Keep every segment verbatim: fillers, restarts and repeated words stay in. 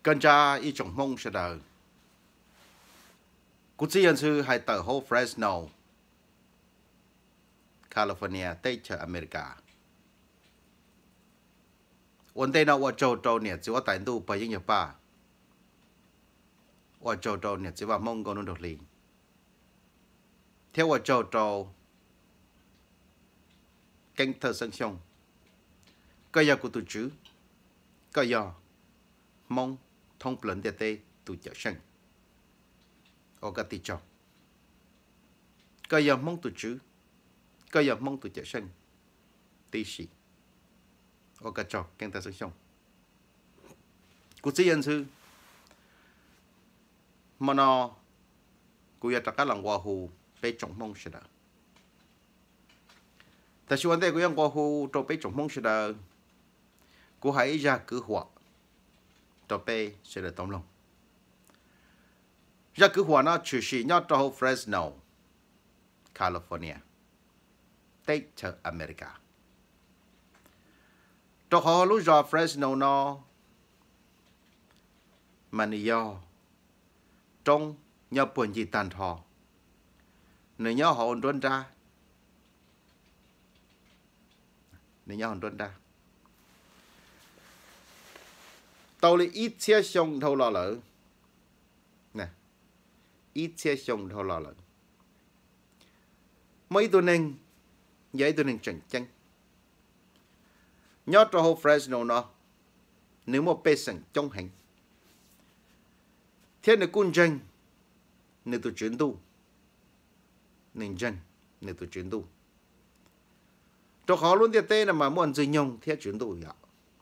跟着一种梦似的。估计人是还到后 Fresno California tới chờ America วันเดนว่าโจโจเนี่ยจะว่าแต่งตัวไปยังไงป้าว่าโจโจเนี่ยจะว่ามงก็นุ่นดลีเที่ยวว่าโจโจเก่งเธอสังชงก็ยากูตุจื้อก็ยามงthông plenเตเตตุเจ้าเชงโอกาสติจอก็ยามงตุจื้อก็ยามงตุเจ้าเชงตีสีโอกาสจอเก่งเธอสังชงกูจะยันซื้อมันอกูอยากจะการหลังว่าหูไปจงมงเสด็จแต่ช่วงนี้กูยังว่าหูตัวไปจงมงเสด็จกูหายจากคือหัวตัวไปเสด็จตรงลงจากคือหัวน่ะชื่อสิยอดตัว Fresno California เตะเจออเมริกาตัวเขารู้จัก Fresno น่ะมันยอจงยอปนจีตันทอเนื้อยอหอนด้นได้เนื้อยอหอนด้นได้ตัวเลยอีเชียชงเท่าหล่อเลยนะอีเชียชงเท่าหล่อเลยmấyตัวหนึ่งใหญ่ตัวหนึ่งจังจังยอดตัว Fresno เนาะเนื้อมันเป็นสังจงแห่งthế này quân dân nên tôi chuyển tu nên dân nên tôi chuyển tu cho họ luôn tiệt tê là mà muốn dừng nhung thế chuyển tu vậy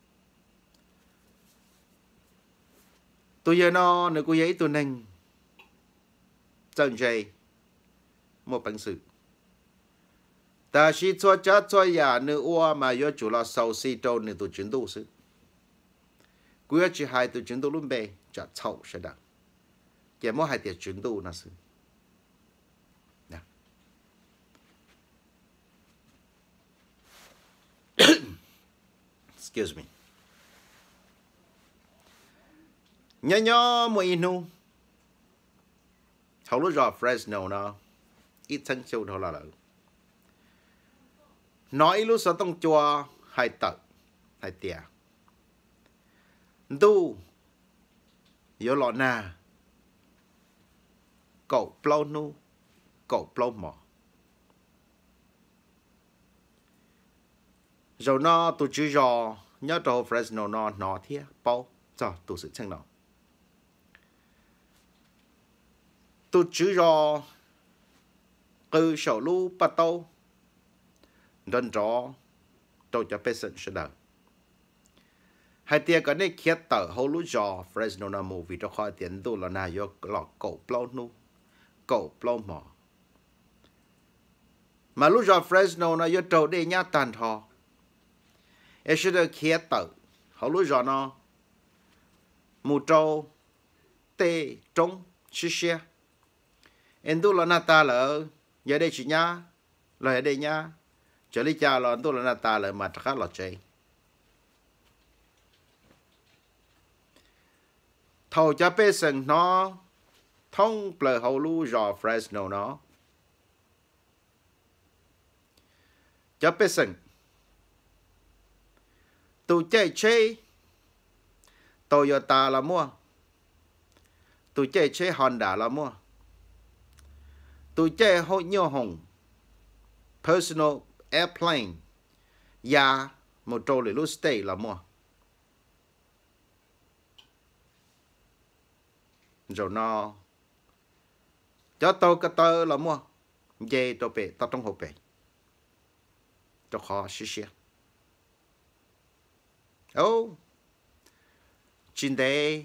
tôi giờ nó nếu cô giấy tôi nên chân dây một bản sự ta chỉ cho cha cho nhà nếu qua mà do chủ là sau si đâu nên tôi chuyển tu sự cô chỉ hai tôi chuyển tu luôn bề chả chậu sẽ được cái mỗi hai tiệt chuyển tu nó sự, nè, excuse me, nhớ nhớ mỗi nu, hầu lúc rồi Fresno nó ít thân châu thôi là lợ, nói lúc sau tông chùa hai tật hai tiệt, tu, yếu lọ na cậu plau nu cậu plau mỏ rồi nó tụi chú rò nhớ trâu Fresno nó nó thiệt bao cho tụi sự chân nào tụi chú rò từ sầu lu bắt đầu đơn rõ tôi cho bé sân sẽ đợi hai tia cái này kia tờ hậu lu rò Fresno nó mù vì cho khỏi tiền tụi là na vô lọ cậu plau nu cậu plau mỏ mà lúc giờ Fresno nó vô trâu đi nhá tàn thò em sẽ được khía tử họ lúc giờ nó mù trâu tê trống xí xe em tu là nata lỡ giờ đây chị nhá lời ở đây nhá trở đi cha là tu là nata lỡ mà khá là chơi thầu cho bé sừng nó thông bờ hậu lu rò Fresno nó cho bé sừng tụi chạy chơi Toyota là mua tụi chạy chơi Honda là mua tụi chạy hội nhiều hồng personal airplane và một trâu lưỡi stay là mua rồi nó cho tôi cái tơ là mua về tôi về tao trong hộp về cho khó xí xí ô trên đây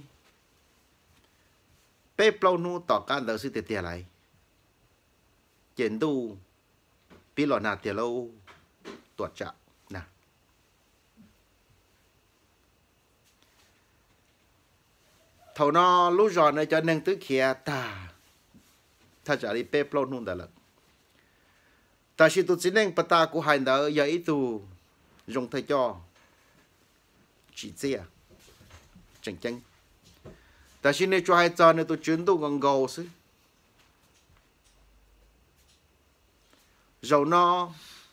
bé plau nu tỏ cả đời sự tiệt lại chiến tu bị lọ nạt tiệt lâu tuột chạm nè thầu nó lúc rồi này cho nên tứ kia taถ้าจะรีเป๊ะปล้นนู่นแต่ละแต่ชิตุสิเน่งปตากูหายเดออย่าอีตูยงไทยจ่อจีเจียจังจัง ta xin nên cho hai cho nên tôi chuyến tu còn gầu xứ dầu nó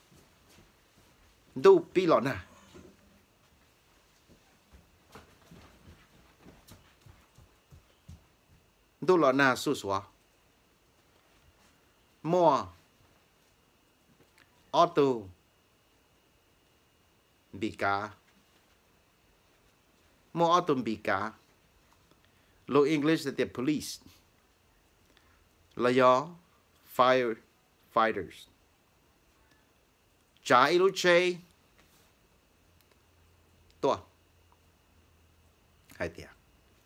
đâu bị lọ nà đâu lọ nà su xóa mua auto bị cá mua auto bị cá lo English là police là do firefighters trả ilu chê tua hai tiếng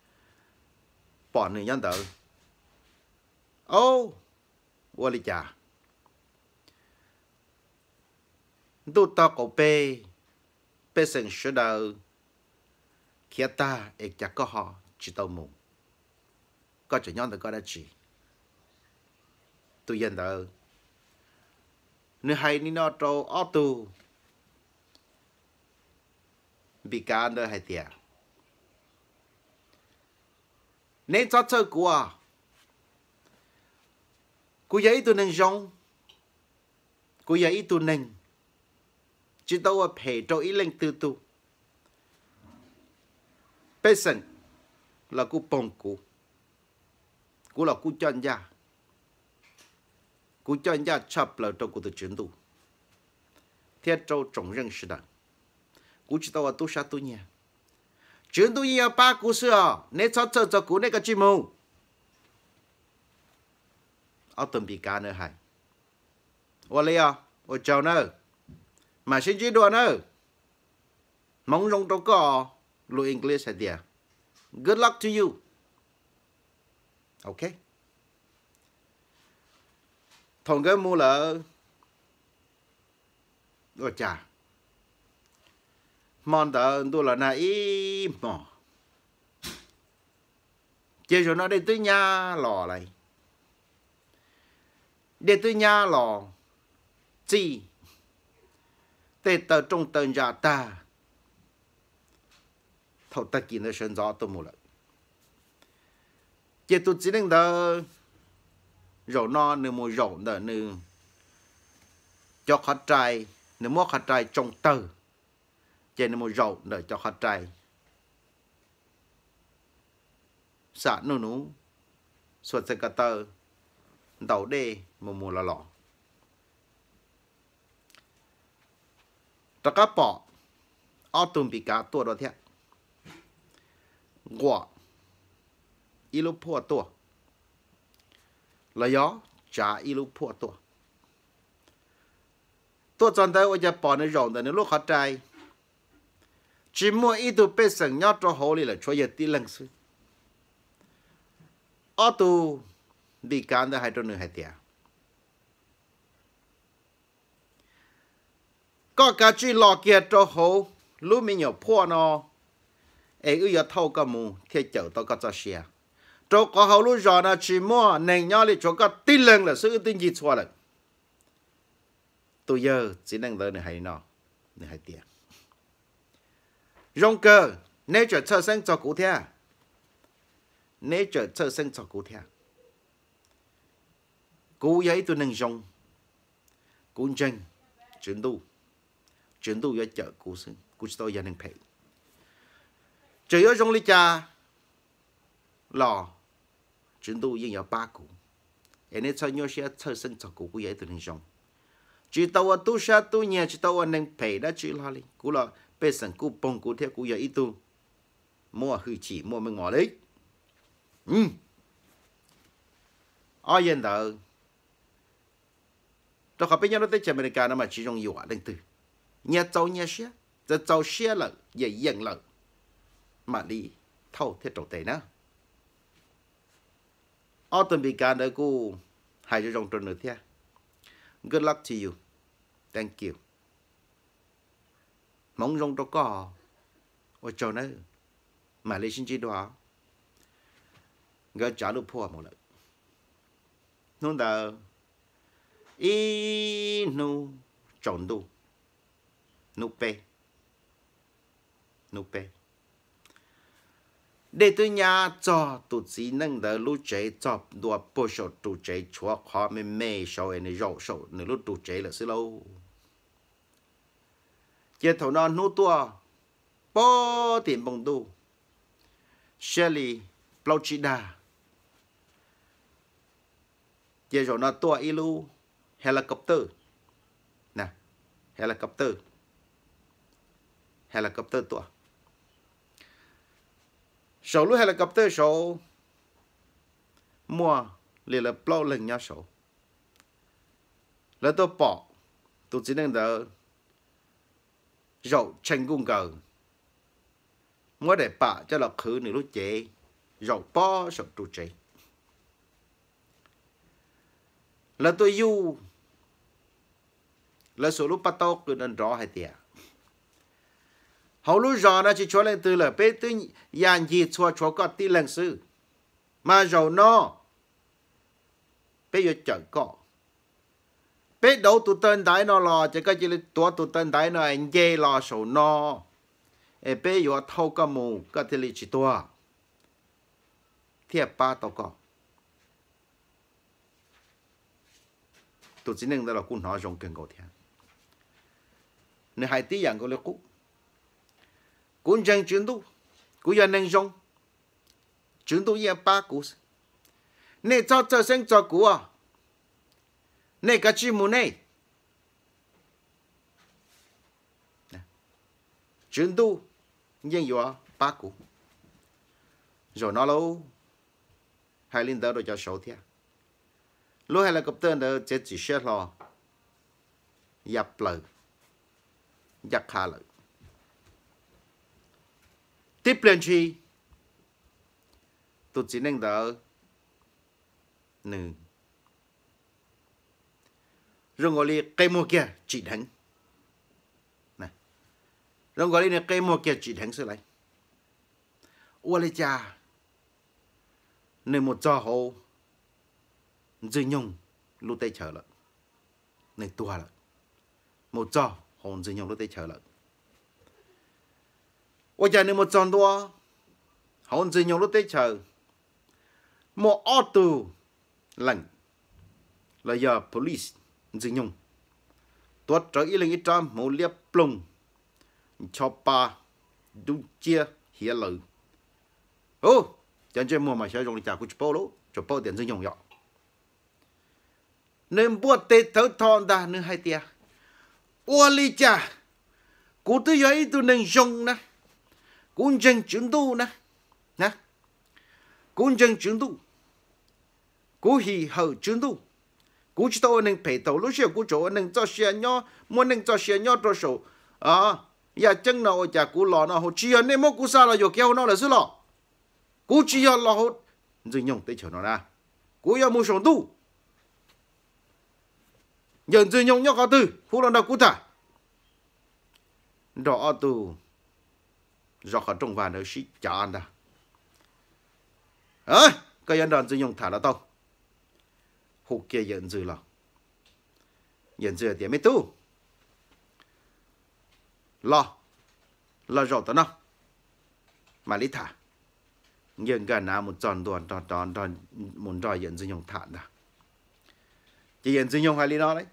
bỏ nửa nhân tử ô ô li chà tu ta cổ bê bê sừng sơ đầu kia ta ê chả có họ chỉ tàu mù có chỉ nhân tử có đã chỉ tu nhân tử nếu hay ni nó trâu auto bị cá nữa hay tiệt nên cho chơi của cú giấy tu nên giống cú giấy tu nên chỉ tao ở phải trâu ý lên từ tu bây giờ là cú bông cú cú là cú chọn ra cú chọn ra chập là trâu cú từ chuyển tu thiết trâu trồng rừng sự đó cú chỉ tao ở tu sát tu nhà chuyển tu nhà ba cú sữa nên cho chơi cho cú này cái chim mù ở tuần bị cá nữa hay ô li à ô chào nữa mà xin chỉ đùa nữa mong rong đâu có lu English hay địa good luck to you okay thằng cái mua là ô chà mòn tờ tôi là na ý mò chơi rồi nó đi tới nhà lò này đi tới nhà lò chi tê tờ trong tờ nhà ta thầu ta kiến nó sinh gió tôi mua lại chơi tôi chỉ nên tờ rổ no nửa mùi rổ nửa nửa cho khó trai nửa mua khó trai trong tờ trên một rậu để cho khách trai xả nụ nụ suốt xe cả tờ đầu đê một mùa là lọ ta cá bỏ ô tùm bị cá tua đó thế quả ilu phua tua là gió trả ilu phua tua tua chọn tới ôi giờ bỏ nó rộng để nó lúc khách trai chỉ mua ít tu bê sừng nhát cho hồ li là cho giờ tí lần xứ ở tu đi cán đã hai trăm nửa hai tiền có cả chỉ lò kia cho hồ lúc mình nhỏ phua nó ấy ư giờ thâu cả mù thiết chở tao có cho xe cho có hồ lúc giờ nó chỉ mua nền nhau li cho có tí lần là sự tin gì xóa lại tôi giờ chỉ năng tới nửa hai nó nửa hai tiền rong cơ nếu trở sơ sinh cho cụ thể nếu trở sơ sinh cho cụ thể cụ giấy tôi nâng rong cụ chân chuyển tu chuyển tu ở chợ cụ sinh cụ tôi gia đình phải chỉ ở rong lý cha lò chuyển tu yên ở ba cụ nên cho nhau sẽ sơ sinh cho cụ cụ giấy tôi nâng rong chỉ tàu ở tu sa tu nhà chỉ tàu ở nâng phải đã chỉ lo đi cụ là bây giờ cú bông cú theo cú giờ ít tu mua hư chỉ mua mình ngỏ đấy ừ ai yên đó tôi học bây giờ nó tới chơi America nó mà chỉ dùng nhiều đừng từ nhà giàu nhà xe giờ giàu xe là giờ yên là mà đi thâu theo trâu tệ nữa ở tuần bị cả đời cú hai cho dùng trơn nữa thế good luck to you thank you mong rong đâu có ôi trời nữa mà lấy xin chỉ đó gỡ trả được phua một lần nôn đờ ý nu tròn đu nu pe nu pe để tôi nhà cho tụi chỉ năng đỡ lúc chế cho đùa bổ sung tụi chế chúa khó mê mê sầu này rộ sầu này lúc tụi chế là xí lâu chế thầu non nô tua bó tiền bằng đu Shelly Plauchida chế rồi nó tua ilu helicopter nè helicopter helicopter tua số lúc helicopter số mua liền là bao lần nhau số là tôi bỏ tôi chỉ nên đỡ dầu tranh cung cờ mua để bả cho là khử nửa lúc chế dầu bỏ số trụ chế là tôi yêu là số lúc bắt đầu cứ nên rõ hay tiệt hầu lúc rõ nó chỉ cho lên từ là bé tôi dàn gì cho cho có tí lần sư mà dầu nó bé giờ chở có bé đâu tụi tên đáy nó lo chỉ có chỉ là tua tụi tên đáy nó anh dê lo sầu nó e bé giờ thâu cái mù cái thì là chỉ tua thiệp ba tao có tụi chỉ nên đó là cũng nói trong kinh cầu thiên nên hai tí dạng có lẽ cũng cũng chẳng chuyển tu cũng giờ nên dùng chuyển tu yên ba cú nên cho cho sinh cho cú à nên cái chim mù này chuyển tu yên yếu ba cú rồi nó lâu hai linh đó rồi cho số thiệt lúc hay là cặp tên đó chỉ chỉ xét lo dập lời dập khá lời tiếp lên chi tôi chỉ nên đỡ nè rồi gọi đi cây mua kia chỉ thắng này rồi gọi đi cây mua kia chỉ thắng sự này ua lấy cha nên một trò hồ dư nhung lúc tây chờ lợn nên tua lợn một trò hồn dư nhung lúc tây chờ lợn ôi cha nên một tròn tua hồn dư nhung lúc tây chờ một ô tô lạnh là giờ police dư nhung tuột trở ý lên ý trăm một liệp plung cho ba đúng chia hiến lời ô chẳng chơi mua mà sẽ dùng để trả của chụp lỗ chụp bao tiền dư nhung nhọ nên buat tết thấu thon đã nữa hai tia ua li cha cú tư giấy tu nên dùng nè cú chân chuyển tu nè nè cú chân chuyển tu cú hì hở chuyển tu cú chỉ tao nên phải tao lúc xưa cú chỗ nên cho xe nhỏ muốn nên cho xe nhỏ cho số à ya chân nào chả cú lò nào hồ chi nên mua cú sao là vô kéo nó là xứ lò cú chi là hồ dừng nhung tới chỗ nó ra cú ya mua sòng tu nhận dừng nhung nhóc có từ phú lần đầu cú thả rõ tu rõ ở trong vàn ở xí chán đã ơi cái nhân đoàn dừng nhung thả là tao hụt kia nhận dừng là nhận dừng tiền mấy tu lo lo rõ tao nào mà lý thả nhưng gần nào một tròn đoàn tròn tròn tròn muốn đòi nhận dừng nhung thả đã chỉ nhận dừng nhung hay lý nó đấy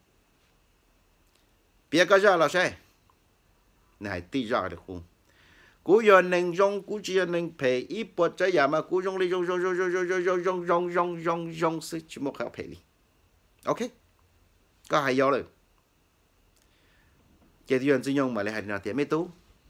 biết cái gì là sao này tí ra được không cú giờ nên dùng cú chỉ nên phải ít bớt trái nhà mà cú dùng đi dùng dùng dùng dùng dùng dùng dùng dùng dùng dùng dùng sự chỉ một cái phải đi ok có hay do rồi chỉ tiền sử dụng mà lại hay là tiền mấy tú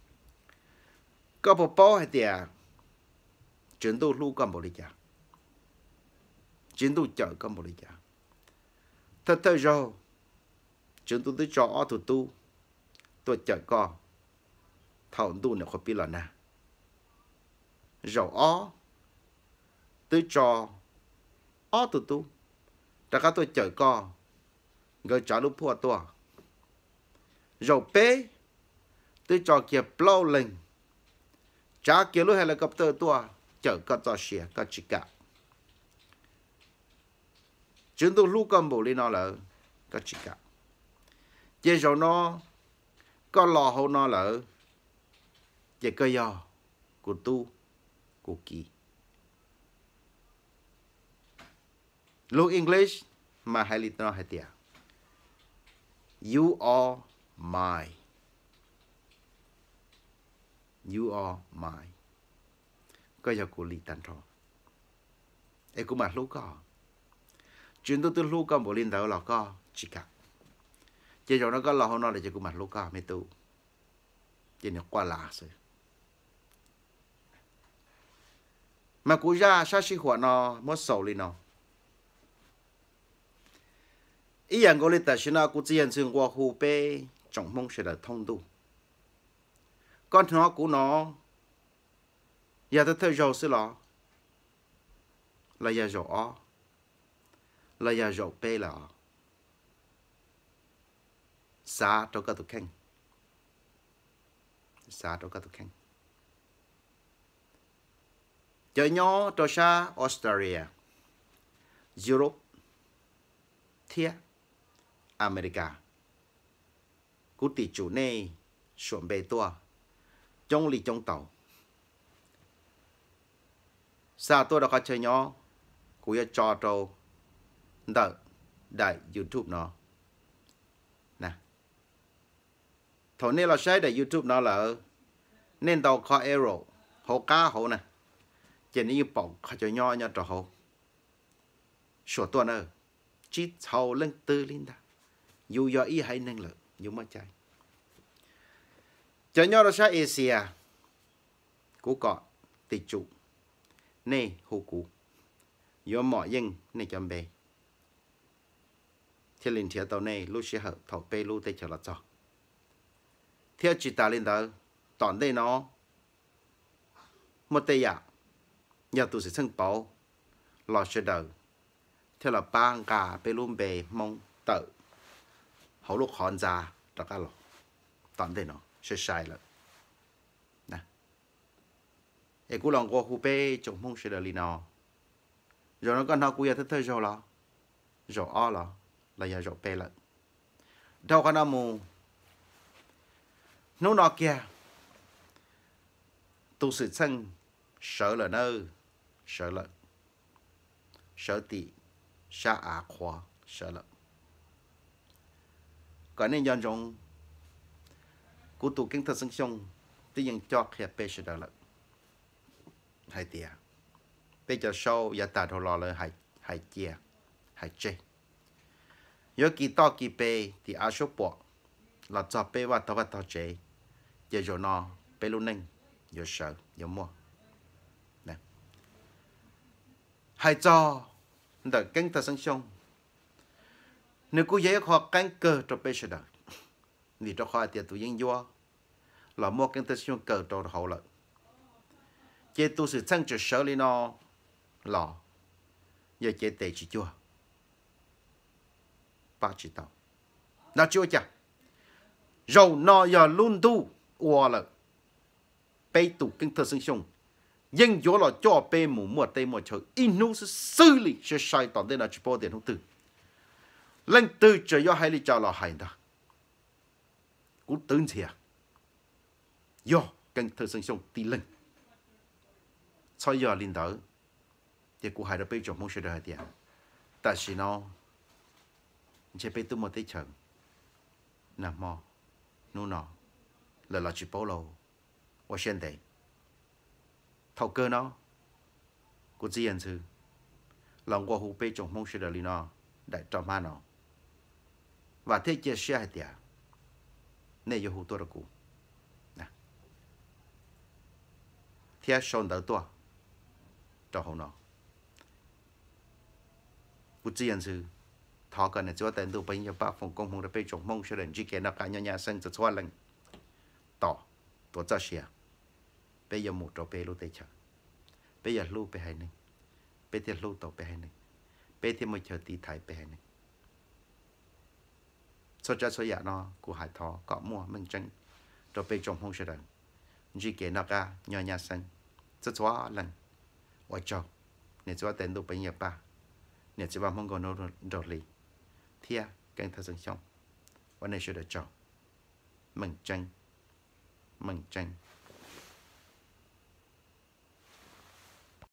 có bộ bao hay tiền chuyển tu lưu cầm bộ đi trả chuyển tu chở cầm bộ đi trả thật thật rồi chuyển tu tới cho ở thủ tu tôi chở con thảo tu nó không biết là nào rồi ó tới cho ó thủ tu đã các tôi chở con người trả lúc phua tua rồi bé tới cho kia plau lên trả kia lúc helicopter tua chở con cho xe con chỉ cả chuyển tu lưu cầm bộ đi nó là con chỉ cả chế rồi nó có lò hậu nó là chế cơ do của tu của kỳ lúc English mà hai lít nó hai tia you are my you are my có giờ của lì tan thọ ấy cũng mà lúc có chuyện tôi tôi lúc có một linh đạo là có chỉ cả chỉ cho nó có là hôm nay là chỉ cũng mà lúc có mấy tu chỉ nó qua là rồi mà cú ra sao sinh hoạt nó mất sầu đi nó ý rằng có lý tại sao cú chỉ nhận sinh qua hồ bê trọng mong sẽ là thông tu con nó của nó giờ tôi thấy rồi xí lọ là giờ rồi là giờ rồi bê là xa cho các tụ khanh xa cho các tụ khanh cho nhỏ cho xa Australia Europe Thia America cú tỷ chủ này chuẩn bị tua trong lì trong tàu xa tôi đã có chơi nhỏ cú ya cho trâu đợi đại YouTube nó nè thằng này là sai đại YouTube nó là nên tàu có arrow hồ cá hồ nè chỉ như bọc có chơi nhỏ nhỏ trò hồ sửa tuần ơ chỉ thầu lên tư linh ta dù do ý hay năng lực dù mà chạy chơi nhỏ là sai Asia cú cọ tỷ chủ nè hồ cú do mọi dân nè chăm bề theo linh theo tàu này lúc sẽ hợp thầu bê lúc tây chờ là cho theo chỉ ta lên đó toàn đây nó một tây à nhà tôi sẽ sân bảo lò sẽ đầu theo là ba cả bê luôn bề mong tự hậu lúc hòn già đó cả lò toàn đây nó sẽ sai了nè ấy cú lòng qua khu bê trong mong sẽ được li nó rồi nó còn nó cú ya thích thôi rồi lo rồi o lo là giờ rồi bê lại đâu có nào mù nó nọ kia tu sự sân sợ là nơi sợ là sợ tị xa á khoa sợ là có nên dân trong của tu kinh thật sinh xong tuy nhiên cho khía bê sẽ đỡ lại hai tìa bây giờ sau giờ ta thổ lò là hai hai chia hai chê nhớ kỳ to kỳ bê thì áo số bộ là cho bê và tao và tao chế giờ rồi nó bê luôn nên giờ sợ giờ mua nè hai cho đợi cánh ta sinh xong nếu cô dễ khó cánh cơ cho bê sẽ đợi vì cho khỏi tiền tụi dân vô là mua cánh ta sinh cơ cho hậu lợi chế tu sự chân trở sợ lên nó lò giờ chế tệ chỉ chua ba chỉ tao nó chưa chả rồi nó giờ luôn tu ua là bê tụ kinh thơ sinh xong nhưng chỗ là cho bê mù mùa tây mùa trời in nó sẽ xử lý sẽ sai toàn đây là chỉ bao tiền không từ lên từ trời do hai lý cho là hành đó cũng tưởng gì à do kinh thơ sinh xong tí lên sau giờ linh đỡ thì cũng hay là bây giờ muốn sẽ được tiền tại vì nó chỉ bây tôi một tí chừng nằm mò nu nọ là là chỉ bảo lô và hiện tại thầu cơ nó của gì anh sư lòng qua hồ bây giờ muốn sẽ được linh nó đại trò ma nó và thế chia sẻ hai tiền này yêu hồ tôi là cụ nè theo son đỡ tôi trò hồ nó của gì anh sư thọ cần là chúa tên tu bây giờ bác phòng công hùng đã bây trồng mông sẽ đến chỉ kiến là cả nhà nhà sinh cho xóa lần tỏ tổ cho xìa bây giờ một trò bê lưu tê chờ bây giờ lưu bê hai nâng bây giờ lưu tổ bê hai nâng bây giờ mới chờ tí thái bê hai nâng số cha số dạ nó của hải thọ có mua mình chân trò bê trồng mông sẽ đến chỉ kiến là cả nhà nhà sinh cho xóa lần ở chỗ nên chúa tên tu bây giờ ba nên chúa ba mong còn nó đột lì thia càng thật sự xongวันนี้ช่วยเดี๋ยวจบมึงจังมึงจัง